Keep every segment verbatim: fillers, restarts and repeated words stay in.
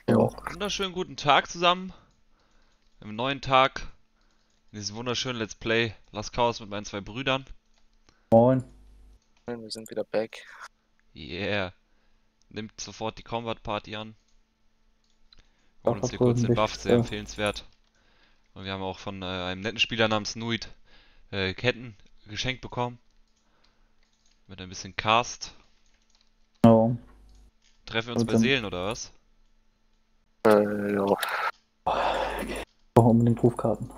Jo. Wunderschönen guten Tag zusammen. Im neuen Tag in diesem wunderschönen Let's Play Last Chaos mit meinen zwei Brüdern. Moin. Wir sind wieder back. Yeah. Nimmt sofort die Combat Party an. Holen uns hier kurz den Vertrödlich. Buff, sehr Ja. empfehlenswert. Und wir haben auch von äh, einem netten Spieler namens Nuit äh, Ketten geschenkt bekommen. Mit ein bisschen Cast. Genau. Treffen wir uns Mit bei dem Seelen oder was? Äh, ja. brauchen unbedingt Rufkarten.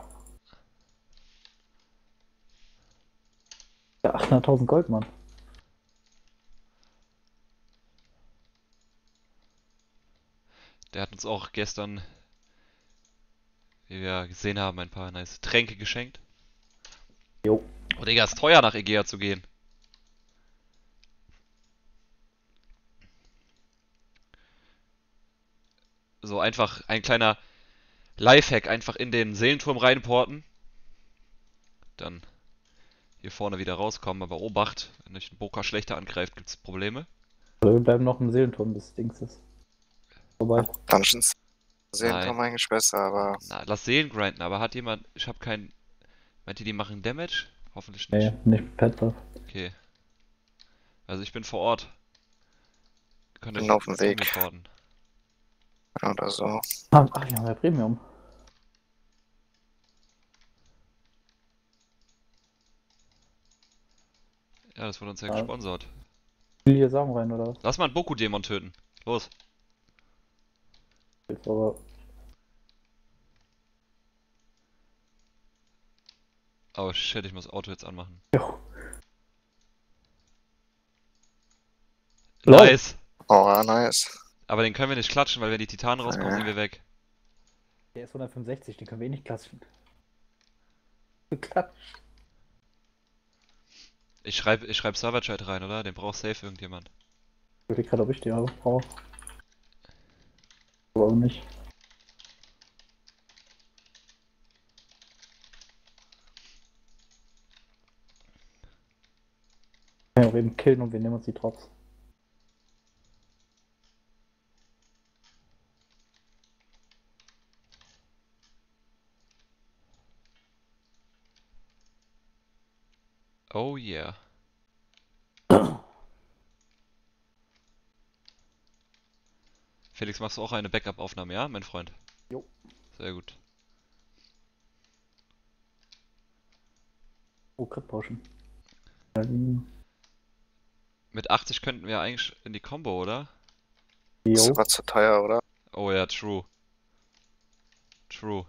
Ja, achthunderttausend Gold, Mann. Der hat uns auch gestern, wie wir gesehen haben, ein paar nice Tränke geschenkt. Jo. Oh Digga, ist teuer nach Egea zu gehen. So einfach ein kleiner Lifehack, einfach in den Seelenturm reinporten. Dann hier vorne wieder rauskommen, aber Obacht, wenn euch ein Boka schlechter angreift, gibt es Probleme. Also wir bleiben noch im Seelenturm des Dings ist. Vorbei. Dungeons sehen Nein, Tom eigentlich besser, aber na, lass Seelen grinden, aber hat jemand, ich habe keinen, meint ihr, die machen Damage? Hoffentlich Nee, nicht. nicht mit Petbuff. Okay, also ich bin vor Ort. Könnt bin euch auf dem zu mir Weg. porten. Oder so. Ah, ach, wir haben ja Premium. Ja, das wurde uns ja Ja, gesponsert. will hier Samen rein, oder was? Lass mal einen Boku-Dämon töten. Los. Jetzt aber. Oh shit, ich muss Auto jetzt anmachen. Jo. Lol. Nice. Oh, ja, nice. Aber den können wir nicht klatschen, weil wenn die Titanen rauskommen, sind Äh, wir weg. Der ist hundertfünfundsechzig, den können wir eh nicht klatschen. Geklatscht. Ich schreibe ich schreib Server-Chat rein, oder? Den braucht safe irgendjemand. Ich überlege gerade, ob ich die habe. Brauche. Aber auch nicht. Wir können ja auch eben killen und wir nehmen uns die Drops. Oh yeah. Felix, machst du auch eine Backup-Aufnahme, ja, mein Freund? Jo. Sehr gut. Oh, Crit Potion. Ähm, Mit achtzig könnten wir eigentlich in die Combo, oder? ist Jo. aber zu teuer, oder? Oh ja, true. True.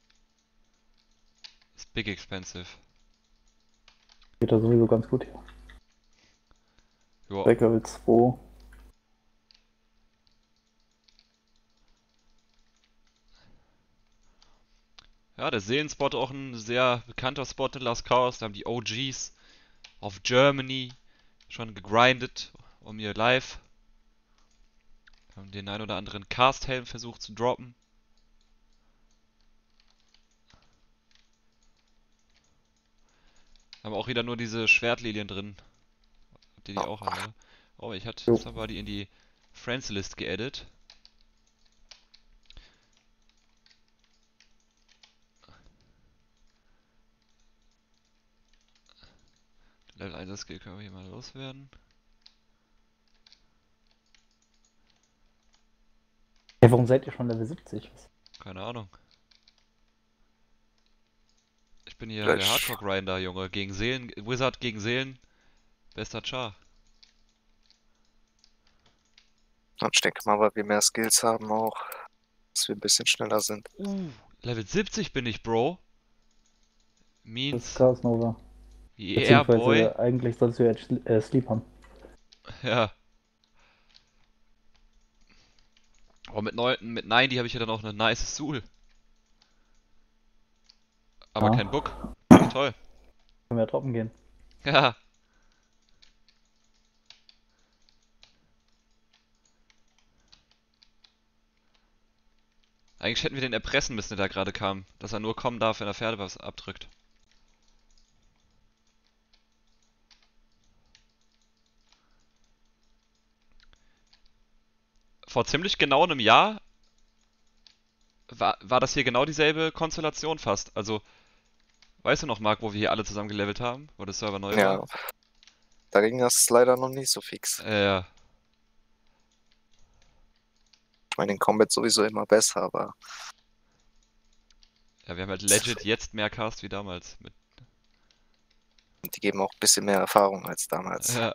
Ist big expensive. Geht da sowieso ganz gut hier. Joa. Back Level zwei. Ja, der Seelenspot auch ein sehr bekannter Spot in Last Chaos. Da haben die O Gs of Germany schon gegrindet um ihr Life. Haben den ein oder anderen Cast-Helm versucht zu droppen. Haben auch wieder nur diese Schwertlilien drin. Habt ihr die auch alle, oder? Oh, ich hatte Jo. somebody in die Friends-List geaddet. Level eins Skill können wir hier mal loswerden. Hey, warum seid ihr schon Level siebzig? Was? Keine Ahnung. Ich bin hier der Vielleicht. Hardcore-Grinder, Junge. Gegen Seelen, Wizard gegen Seelen. Bester Char. Und ich denke mal, weil wir mehr Skills haben auch, dass wir ein bisschen schneller sind. Uh, Level siebzig bin ich, Bro. Das ist Means, Chaos Nova. yeah, boy. Beziehungsweise eigentlich solltest du jetzt Schli- äh, Sleep haben. Ja. Aber mit neun, mit neunzig habe ich ja dann auch eine nice Soul. Aber Ja. kein Book. Finde ich toll. Können wir ja droppen gehen. Ja. Eigentlich hätten wir den erpressen müssen, der da gerade kam. Dass er nur kommen darf, wenn er Pferde was abdrückt. Vor ziemlich genau einem Jahr war, war das hier genau dieselbe Konstellation fast. Also, weißt du noch, Marc, wo wir hier alle zusammen gelevelt haben, wo der Server neu war? Ja, da ging das leider noch nicht so fix. Äh, ja, Ich meine, in Combat sowieso immer besser, aber ja, wir haben halt legit jetzt mehr Cast wie damals. Mit, die geben auch ein bisschen mehr Erfahrung als damals. ja,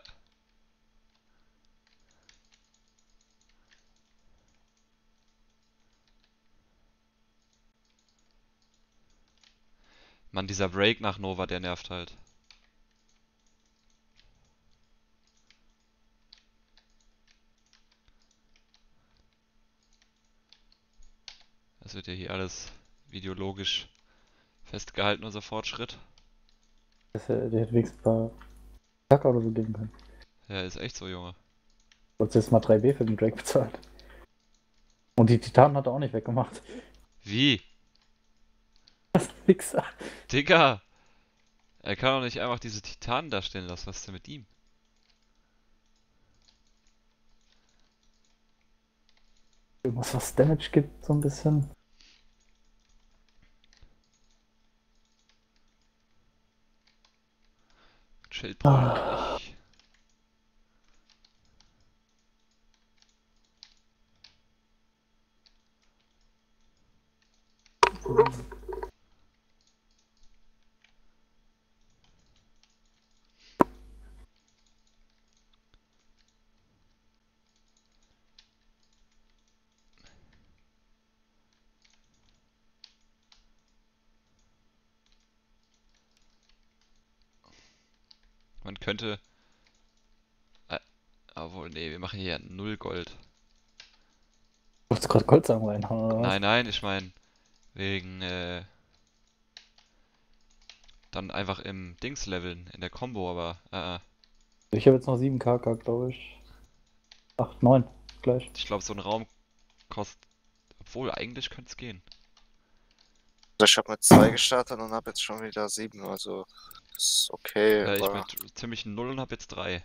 Mann, dieser Break nach Nova, der nervt halt. Das wird ja hier alles videologisch festgehalten, unser Fortschritt. Das, äh, der hätte wenigstens ein paar Tacker oder so geben können. Ja, ist echt so, Junge. Du hast jetzt mal drei B für den Drake bezahlt. Und die Titanen hat er auch nicht weggemacht. Wie? Fixer. Digga! Er kann doch nicht einfach diese Titanen darstellen lassen. Was ist denn mit ihm? Irgendwas, was Damage gibt, so ein bisschen. Schild brauche ich Ah. nicht. Man könnte... Äh, obwohl, nee, wir machen hier ja null Gold. Du wolltest gerade Goldsamen reinhauen, oder was? Nein, nein, ich meine, wegen, äh, dann einfach im Dings leveln, in der Combo, aber, äh, äh. Ich habe jetzt noch sieben K K, glaube ich. acht, neun, gleich. Ich glaube, so ein Raum kostet... Obwohl, eigentlich könnte es gehen. Also ich habe mit zwei gestartet und habe jetzt schon wieder sieben, also ist okay, Äh, ich aber mit ziemlich null und hab jetzt drei.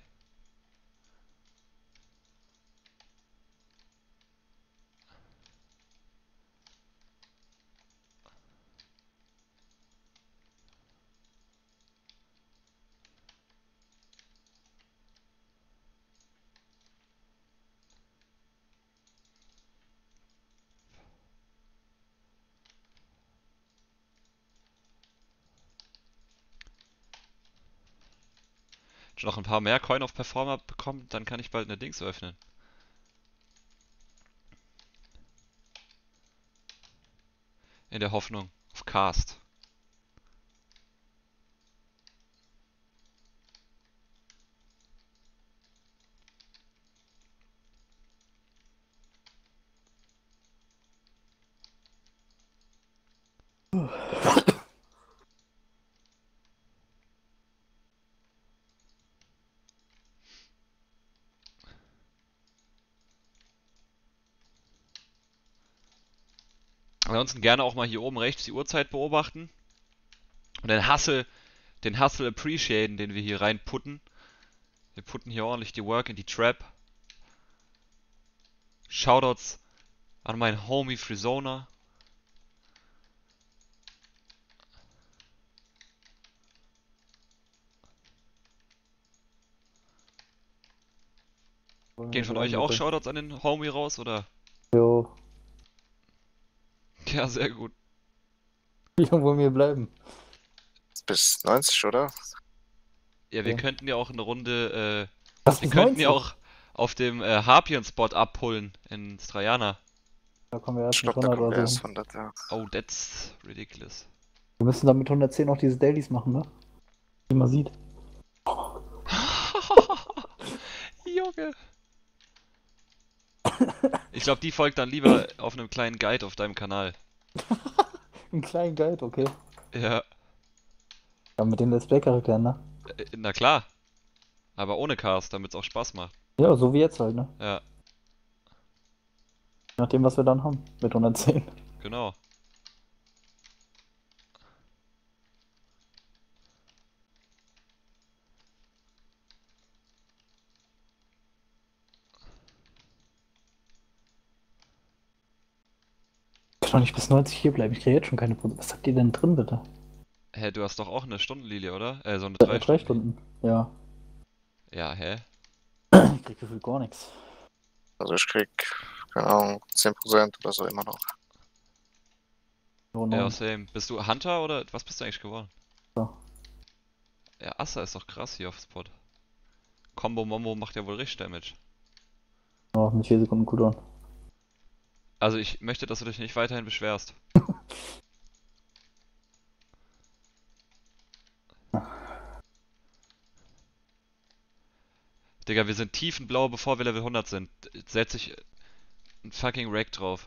Schon noch ein paar mehr Coin auf Performer bekommen, dann kann ich bald eine Dings öffnen. In der Hoffnung auf Cast. Ansonsten gerne auch mal hier oben rechts die Uhrzeit beobachten. Und den Hustle, den Hustle appreciaten, den wir hier reinputten. Wir putten hier ordentlich die Work in die Trap. Shoutouts an meinen Homie Frizona. Gehen von euch auch Shoutouts an den Homie raus, oder? Jo, Ja, sehr gut. irgendwo mir bleiben. bis neunzig, oder? Ja, wir Ja. könnten ja auch eine Runde, äh, Was wir bis könnten ja neunzig? auch auf dem äh, Harpion-Spot abpullen in Strajana. Da kommen wir Ich erst mit glaube, da hundert kommen wir oder erst so. hundert, ja. Oh, that's ridiculous. Wir müssen dann mit hundertzehn auch diese Dailies machen, ne? Wie man sieht. Junge. Ich glaube, die folgt dann lieber auf einem kleinen Guide auf deinem Kanal. Einen kleinen Guide, okay. Ja, Ja, mit den Let's Play-Charakteren, ne? äh, na klar. Aber ohne Cast, damit es auch Spaß macht. Ja, so wie jetzt halt, ne? Ja, Je nachdem, was wir dann haben. Mit hundertzehn. genau. doch nicht bis neunzig hier bleiben. Ich kriege jetzt schon keine Produkte. Was habt ihr denn drin, bitte? Hä, du hast doch auch eine Stundenlilie, oder? Äh, so eine Äh, drei drei Stunden. Stunden. Ja. Ja, hä? Ich krieg gefühlt gar nichts. Also ich krieg, keine Ahnung, zehn Prozent oder so immer noch. Nur Ja, neun. same. Bist du Hunter oder was bist du eigentlich geworden? So. Ja, Assa ist doch krass hier auf Spot. Combo Mombo macht ja wohl richtig Damage. Oh, mit vier Sekunden Cooldown. Also ich möchte, dass du dich nicht weiterhin beschwerst. Digga, wir sind tiefenblau, bevor wir Level hundert sind. Jetzt setz ich ein fucking Rack drauf.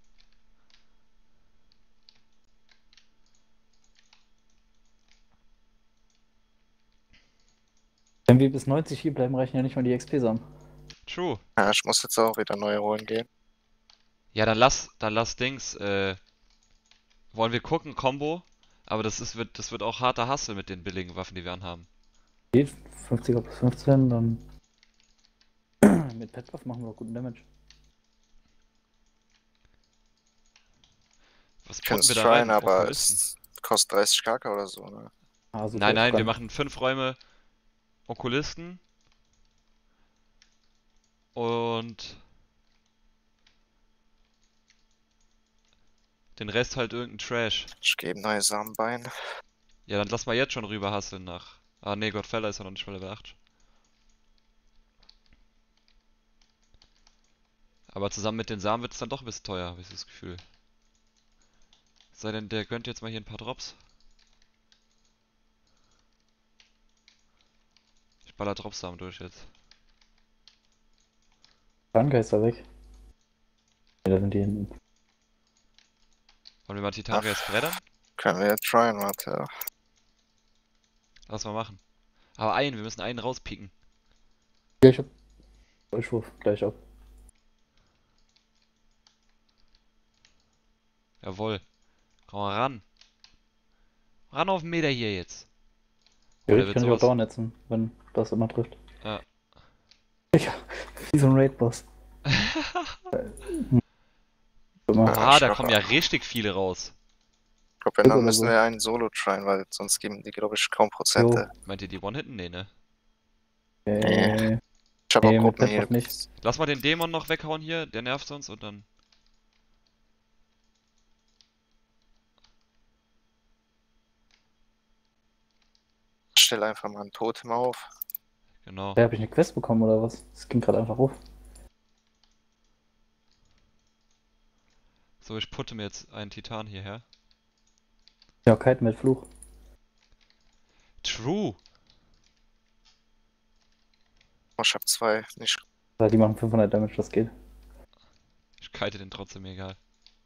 Wenn wir bis neunzig hier bleiben, reichen ja nicht mal die X P-Samen. True. Ja, ich muss jetzt auch wieder neue holen gehen. Ja, dann lass, dann lass Dings, äh, wollen wir gucken, Combo? Aber das ist, wird, das wird auch harter Hustle mit den billigen Waffen, die wir anhaben. Geht fünfziger plus fünfzehn, dann mit Petbuff machen wir auch guten Damage. Was Ich kann putten es wir da rein? tryen, aber Okulisten. es kostet dreißig K K oder so, ne? Ah, so Nein, viel nein, wir kann- machen fünf Räume Okulisten. Und den Rest halt irgendein Trash. Ich gebe neue Samenbein. Ja, dann lass mal jetzt schon rüber hustlen nach. Ah, nee, Godfella ist ja noch nicht mal Level acht. Aber zusammen mit den Samen wird es dann doch ein bisschen teuer, habe ich das Gefühl. Sei denn, der gönnt jetzt mal hier ein paar Drops. Ich baller Dropsamen durch jetzt. Titangeister weg. Ja, da sind die hinten. Wollen wir mal Titangeist brettern? Können wir tryen, warte. Lass mal machen. Aber einen, wir müssen einen rauspieken. Ja, ich hab Durchwurf gleich ab. Jawohl. Komm mal ran. Ran auf den Meter hier jetzt. Oh, der Theoretisch wird kann ich auch sowas. Dauernetzen, wenn das immer trifft. Ja. Ja, wie so ein Raid-Boss. Immer. Ja, Oha, ich da glaub, kommen ja richtig viele raus. Ich glaube, wenn, dann Oder müssen so. wir einen Solo tryen, weil sonst geben die, glaube ich, kaum Jo. Prozente. Meint ihr die One-Hitten? Nee, ne? Äh, Ich habe auch nee, mit Gruppen hier. Petbuff nicht. Lass mal den Dämon noch weghauen hier, der nervt uns und dann. Stell einfach mal ein Totem auf. Genau. Da habe ich eine Quest bekommen oder was? Das ging gerade einfach auf. So, ich putte mir jetzt einen Titan hierher. Ja, Kite mit Fluch. True! Oh, ich habe zwei. Nicht. Weil die machen fünfhundert Damage, das geht. Ich kite den trotzdem egal.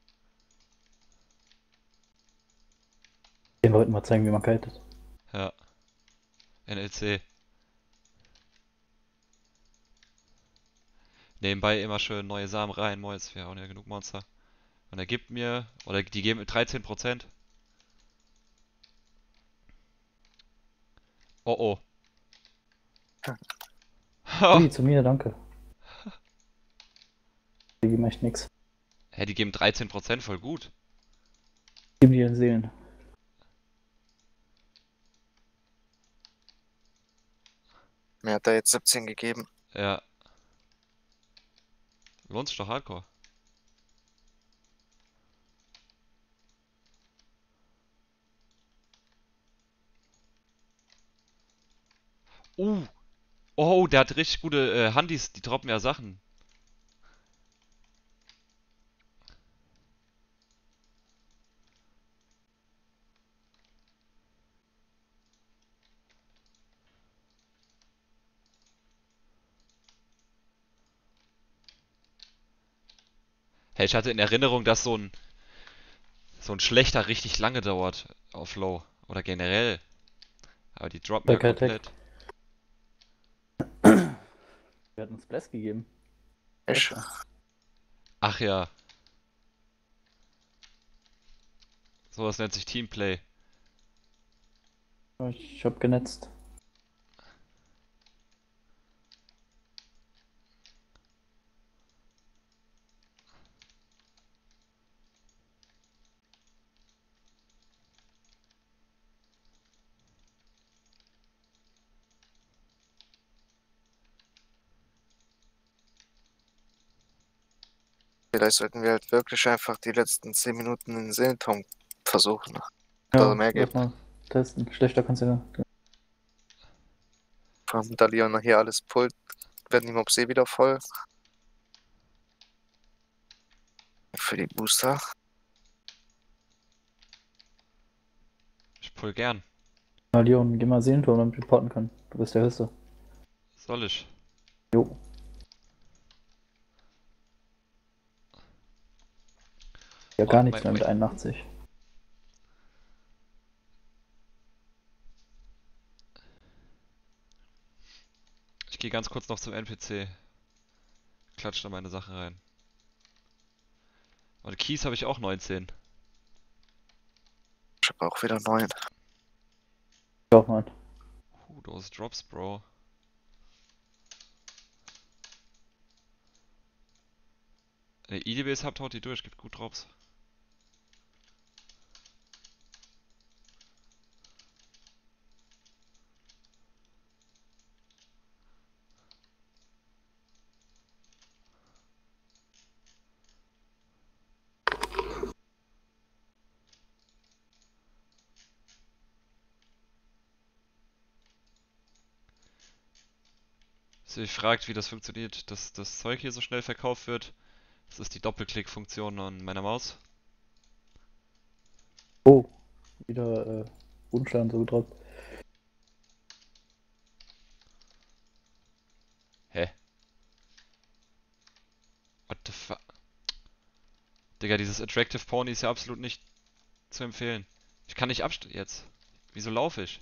Den Leuten mal zeigen, wie man kitet. Ja. N L C. Nebenbei immer schön neue Samen rein, Mois, wir hauen ja genug Monster. Und er gibt mir, oder die geben dreizehn Prozent. Oh oh. Ui, zu mir, danke. Die geben echt nix. Hä, die geben dreizehn Prozent, voll gut. Geben die ihren Seelen. Mir hat er jetzt siebzehn gegeben. Ja. Lohnt sich doch hardcore. Uh. Oh, der hat richtig gute äh, Handys, die droppen ja Sachen. Hey, ich hatte in Erinnerung, dass so ein so ein schlechter richtig lange dauert auf Low. Oder generell. Aber die droppen ja Bei Kite komplett. Wir hatten uns Bless gegeben. Ich. Ach ja. Sowas nennt sich Teamplay. Ich hab genetzt. Vielleicht sollten wir halt wirklich einfach die letzten zehn Minuten in den Seelenturm versuchen. Ja, Also mehr lass gibt. mal testen. Schlechter kannst du ja. Vor allem, da Leon hier alles pullt, werden die Mobs eh wieder voll. Für die Booster. Ich pull gern. Na, Leon, geh mal Seelenturm, damit wir porten können. Du bist der Höchste. Soll ich? Jo. Ja, Oh, gar nichts mein, mehr mit mein, einundachtzig. ich gehe ganz kurz noch zum N P C. Klatsch da meine Sachen rein. Und Keys habe ich auch neunzehn. Ich habe auch wieder neun. Ja, Mann. Uh, those Drops, Bro. Ne, I D Bs habt, haut die durch, gibt gut Drops. So, ihr fragt, wie das funktioniert, dass das Zeug hier so schnell verkauft wird. Das ist die Doppelklick-Funktion an meiner Maus. Oh, wieder äh, Unstein so gedroppt. Hä? What the fuck? Digga, dieses Attractive Pony ist ja absolut nicht zu empfehlen. Ich kann nicht abst... jetzt. Wieso laufe ich?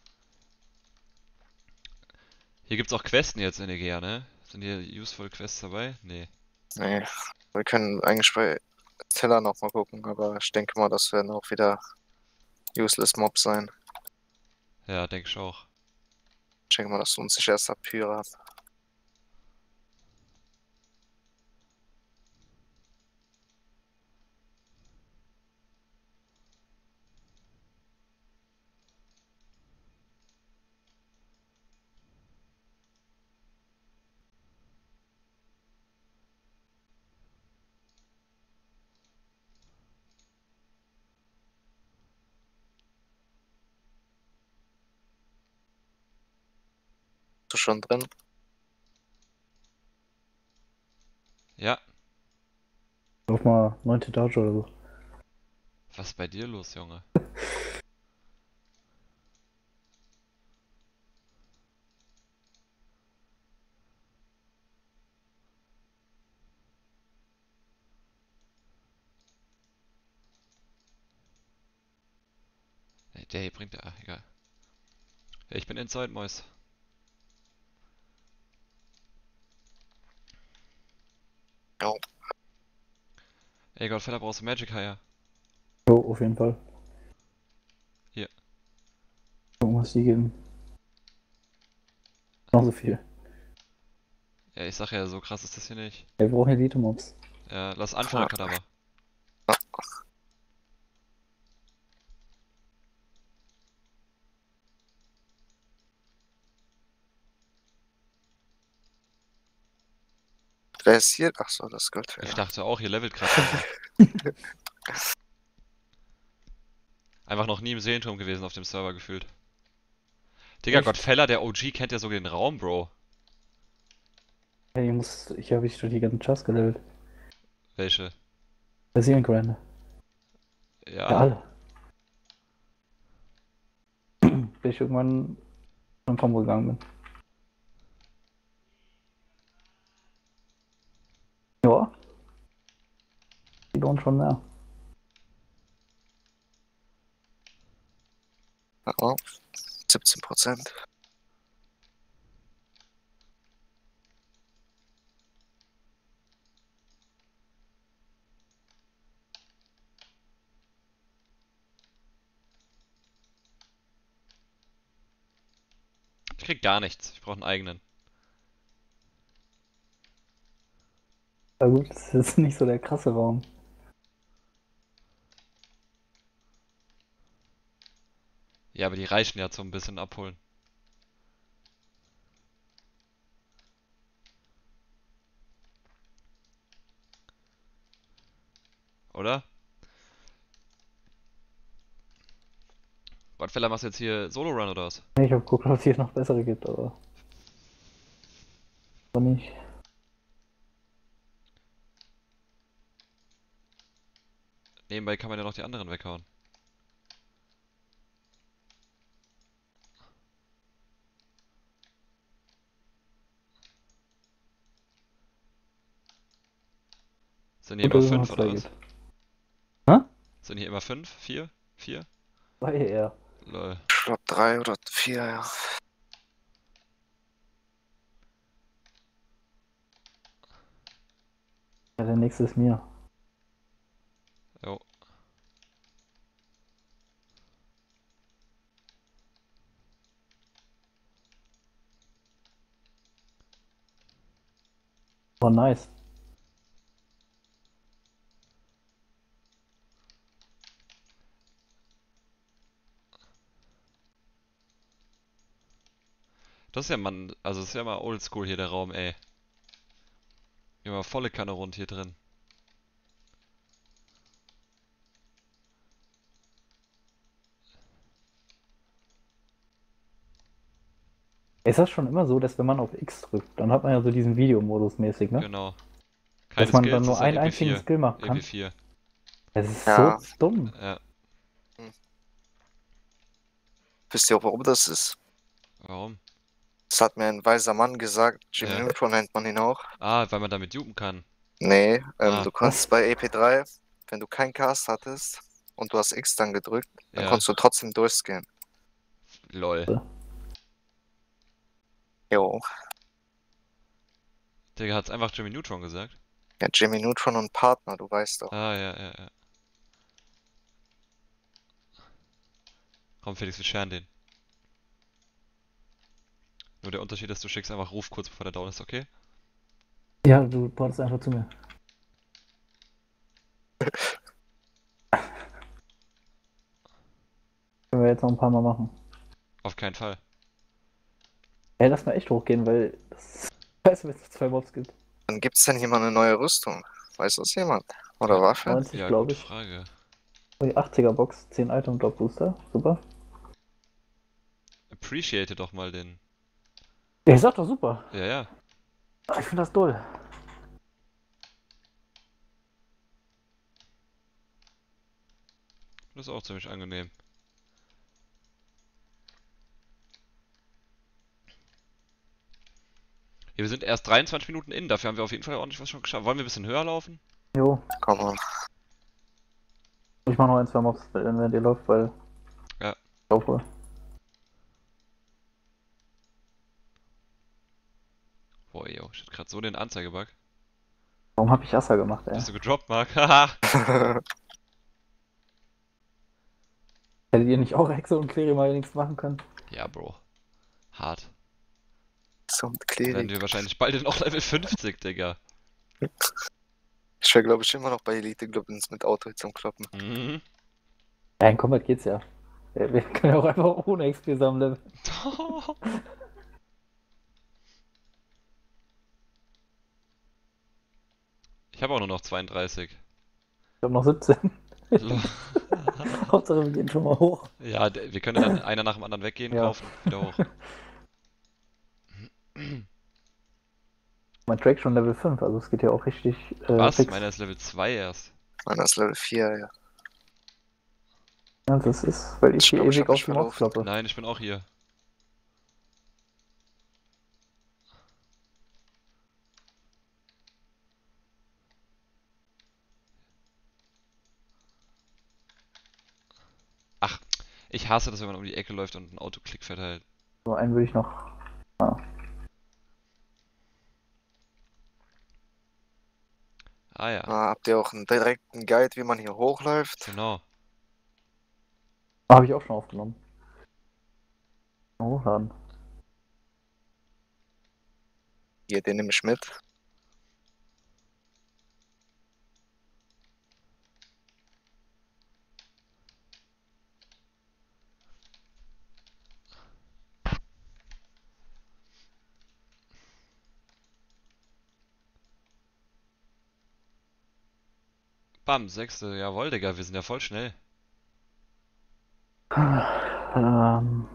Hier gibt's auch Questen jetzt in Egea, ne? Sind hier useful Quests dabei? Nee. Nee. Wir können eigentlich bei Teller noch mal gucken, aber ich denke mal, das werden auch wieder useless Mobs sein. Ja, denke ich auch. Ich denke mal, das lohnt sich erst ab Pyra. Bist du schon drin? Ja, Auf mal neunte Etage oder so. was ist bei dir los, Junge? Ey, der hier bringt... Ah, egal. Ja, ich bin inside, Mois. Jo. Ey, Goldfeller, brauchst du Magic Hire? Jo, auf jeden Fall. Hier. Gucken, was die geben. Noch so viel. Ja, ich sag ja, so krass ist das hier nicht. Wir brauchen Elite-Mobs. Ja, lass Anführerkadaver. Wer ist hier? Achso, das ist Ich Goldfeller. dachte auch, hier levelt gerade. Einfach noch nie im Seelenturm gewesen auf dem Server gefühlt. Digga, Echt? Gottfeller, der O G kennt ja sogar den Raum, Bro. Hey, ich muss, ich habe ich durch die ganzen Chars gelevelt. Welche? Der Seelengrinder. Ja. Ja, alle. Bis ich irgendwann in Combo gegangen bin. Ja. Die lohnt schon mehr. Ja, siebzehn Prozent. Ich krieg gar nichts. Ich brauche einen eigenen. Na gut, das ist nicht so der krasse Raum. Ja, aber die reichen ja zum bisschen abholen. oder? Gottfeller, machst du jetzt hier Solo-Run oder was? Nee, ich hab geguckt, ob es hier noch bessere gibt, aber. Aber nicht. Nebenbei kann man ja noch die anderen weghauen. Sind hier Gut, immer dass es noch fünf oder zwei was? gibt. Hä? Sind hier immer fünf? Vier? Vier? Zwei eher. Lol. Ich glaube drei oder vier, ja. Ja, der nächste ist mir. Jo. Oh, nice. Das ist ja mal, also das ist ja mal oldschool hier der Raum, ey. Immer volle Kanne rund hier drin. Ist das schon immer so, dass wenn man auf X drückt, dann hat man ja so diesen Videomodus mäßig, ne? Genau. Keine Dass man Skills, dann das nur ist dann einen einzigen E P vier. Skill machen kann. E P vier. Das ist Ja. so dumm. Ja. Wisst ihr auch, warum das ist? Warum? Das hat mir ein weiser Mann gesagt. Jimmy Ja. Neutron nennt man ihn auch. Ah, weil man damit dupen kann. Nee, ähm, Ah. du konntest bei E P drei, wenn du keinen Cast hattest und du hast X dann gedrückt, dann Ja. konntest du trotzdem durchscannen. Lol. Jo. Digga, hat's einfach Jimmy Neutron gesagt? Ja, Jimmy Neutron und Partner, du weißt doch. Ah, ja, ja, ja. Komm, Felix, wir scheren den. Nur der Unterschied ist, du schickst einfach Ruf kurz bevor der down ist, okay? Ja, du portest einfach zu mir. Können wir jetzt noch ein paar Mal machen. Auf keinen Fall. Ey, lass mal echt hochgehen, weil das weißt du, wenn es zwei Mobs gibt. Dann gibt's denn hier mal eine neue Rüstung? Weiß das jemand? Oder Waffe? neunzig, Ja, glaube gute ich. Frage. Die achtziger Box, zehn Item Drop Booster. Super. Appreciate doch mal den. Ja, ich sag doch super. Ja, ja. Ich finde das toll. Das ist auch ziemlich angenehm. Ja, wir sind erst dreiundzwanzig Minuten in, dafür haben wir auf jeden Fall ordentlich was schon geschafft. Wollen wir ein bisschen höher laufen? Jo. Komm mal. Ich mach noch ein, zwei Mobs, wenn wenn ihr läuft, weil. Ja. Ich laufe. Boah, yo, ich hatte gerade so den Anzeigebug. Warum hab ich Assa gemacht, ey? Bist du gedroppt, Mark? Haha. Hättet ihr nicht auch Hexe und Clary mal nichts machen können? Ja, Bro. Hart. Zum Dann werden Klerik. wir wahrscheinlich bald in auch Level fünfzig, Digga. Ich wäre, glaube ich, immer noch bei Elite Globins mit Auto zum Kloppen. Mhm. Ja, in Combat geht's ja. Wir wir können ja auch einfach ohne X P sammeln. Ich habe auch nur noch zweiunddreißig. Ich hab noch siebzehn. Lo- Hauptsache wir gehen schon mal hoch. Ja, d- wir können dann einer nach dem anderen weggehen, Ja. kaufen, wieder hoch. Mein Drake schon Level fünf, also es geht ja auch richtig äh, Was? fix. Meiner ist Level zwei erst. Meiner ist Level vier, ja. Ja, das ist, weil ich Ich hier glaub, ich ewig hab auf mich die Mobs verlaufen. kloppe. Nein, ich bin auch hier. Ach, ich hasse das, wenn man um die Ecke läuft und ein Autoklick verteilt. So einen würde ich noch. Ah ja, Ah, habt ihr auch einen direkten Guide, wie man hier hochläuft? genau. Habe ich auch schon aufgenommen. Hochladen. Hier, den nehme ich mit. Bam, sechste. Jawohl, Digga, wir sind ja voll schnell. Ähm.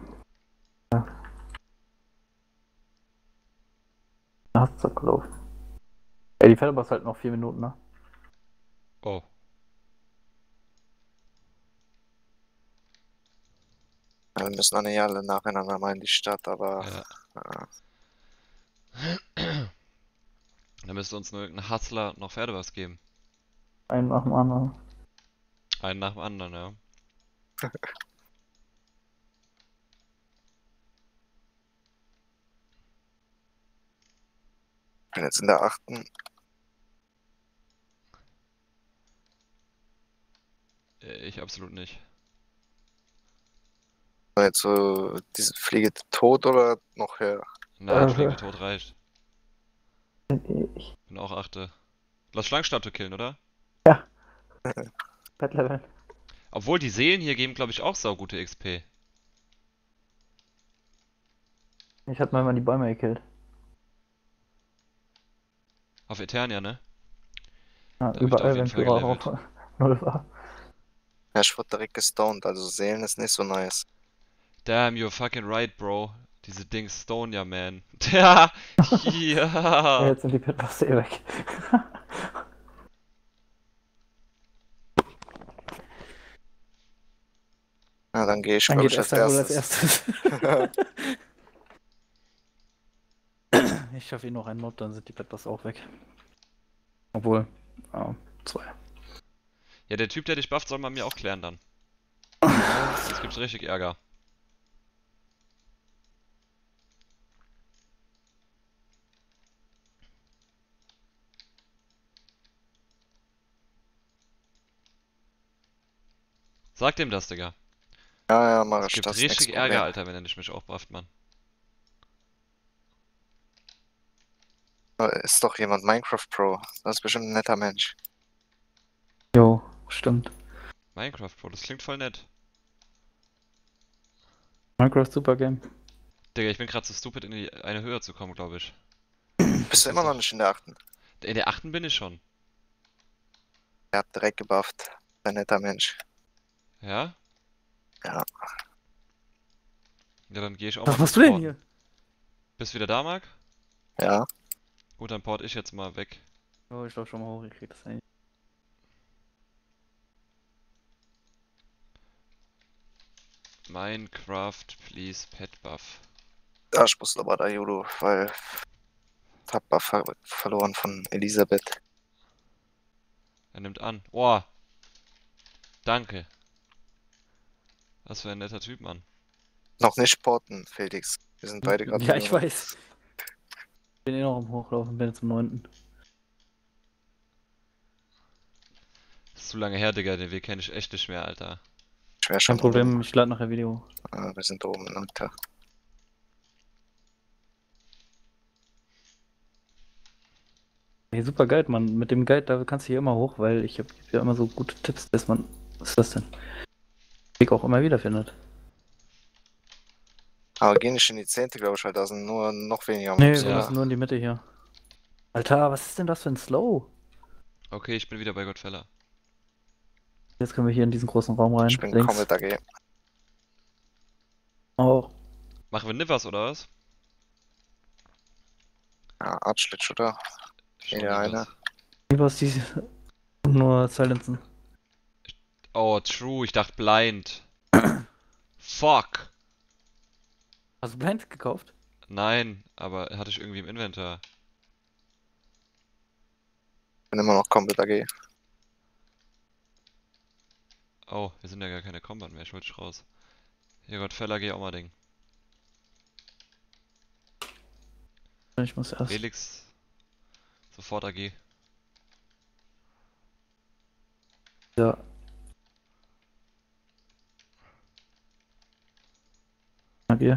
Da hast du gelaufen. Ey, die Fälle halt noch vier Minuten, ne? Oh. Ja, wir müssen dann ja alle nacheinander mal in die Stadt, aber Ja. äh, Da müsste uns nur irgendein Hustler noch Pferde was geben. Einen nach dem anderen. Einen nach dem anderen, ja. ich bin jetzt in der achten. Äh, Ich absolut nicht. Und jetzt so, diese Fliege tot oder noch höher? Nein, Äh. fliegende Tod reicht. Ich. Bin auch achte. Lass Schlangenstatue killen, oder? Ja. Pet Level. Obwohl die Seelen hier geben, glaube ich, auch saugute X P. Ich hatte mal die Bäume gekillt. Auf Eternia, ne? Ja, Da hab ich da auf überall, jeden wenn Fall Pyra gelevelt. auf null war. Ja, ich wurde direkt gestoned, also Seelen ist nicht so nice. Damn, you're fucking right, bro. Diese Dings Stone, ja, man. Ja, Ja, ja. jetzt sind die Pet Buffs eh weg. Ja, dann gehe ich, Dann glaube geht ich, als Esther wohl als erstes. erstes. Ich schaffe ihn noch einen Mob, dann sind die Pet Buffs auch weg. Obwohl, ja, zwei. Ja, der Typ, der dich bufft, soll man mir auch klären dann. Sonst gibt's richtig Ärger. Sag dem das, Digga. Ja, ja, mach Es ich, gibt das ist nichts richtig Ärger, Problem. Alter, wenn er nicht mich auch bufft, Mann. Aber ist doch jemand Minecraft Pro. Das ist bestimmt ein netter Mensch. Jo, stimmt. Minecraft Pro, das klingt voll nett. Minecraft Super Game. Digga, ich bin gerade zu stupid, in die eine höher zu kommen, glaube ich. Bist Das du ist immer noch doch... nicht in der achten? In der achten bin ich schon. Er hat direkt gebufft. Ein netter Mensch. Ja? Ja. Ja, dann gehe ich auch mal Was machst kurz du denn porten. hier? Bist du wieder da, Marc? Ja. Gut, dann port ich jetzt mal weg. Oh, ich lauf schon mal hoch, ich krieg das eigentlich. Minecraft, please, pet buff. Ja, ich muss aber da Judo, weil ich hab Buff ver verloren von Elisabeth. Er nimmt an. Oh, danke. Was für ein netter Typ, Mann. Noch nicht porten, Felix. Wir sind beide gerade Ja, ich Judo. weiß. Ich bin eh noch am Hochlaufen, bin jetzt im neunten. Das ist zu lange her, Digga, den Weg kenne ich echt nicht mehr, Alter. Ich wär Kein schon Problem, ich lade nachher Video. Äh, wir sind oben in Unter. Hey, super Guide, Mann. Mit dem Guide, da kannst du hier immer hoch, weil ich habe ja immer so gute Tipps, dass man. Was ist das denn? Weg auch immer wieder findet. Aber geh nicht in die zehnte, glaube ich, weil da sind nur noch weniger Nee, Mobs, wir Ja. oder? müssen nur in die Mitte hier. Alter, was ist denn das für ein Slow? Okay, ich bin wieder bei Gottfeller. Jetzt können wir hier in diesen großen Raum rein. Ich bin Links. komplett A G. Auch. Machen wir Nivers, oder was? Ja, Artschlitsch, oder? Schon Ja, Nivers. einer. Lieber ist die. Nur silenzen. Oh, true, ich dachte blind. Fuck. Hast du Blind gekauft? Nein, aber hatte ich irgendwie im Inventar. Bin immer noch komplett A G. Oh, wir sind ja gar keine Combat mehr, ich wollte dich raus. Hier, Gottfeller, geh auch mal Ding. Ich muss erst. Felix, sofort A G. Ja. Okay.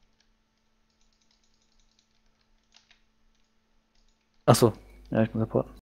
Achso. Ja, ich muss supporten.